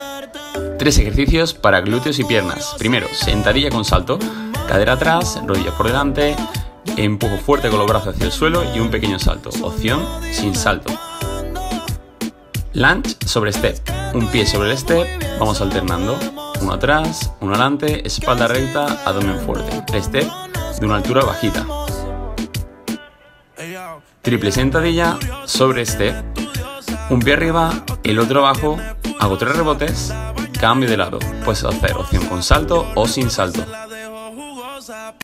Tres ejercicios para glúteos y piernas. Primero, sentadilla con salto, cadera atrás, rodillas por delante, empujo fuerte con los brazos hacia el suelo y un pequeño salto. Opción sin salto. Lunge sobre step. Un pie sobre el step, vamos alternando. Uno atrás, uno adelante, espalda recta, abdomen fuerte. El step de una altura bajita. Triple sentadilla sobre step. Un pie arriba, el otro abajo, hago 3 rebotes, cambio de lado. Puedes hacer opción con salto o sin salto.